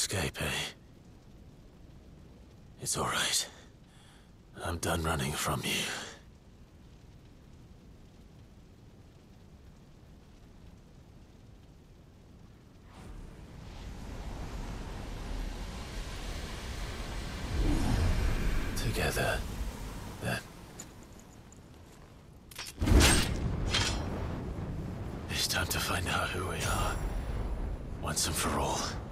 escape, eh? It's all right. I'm done running from you. Together, then. It's time to find out who we are, once and for all.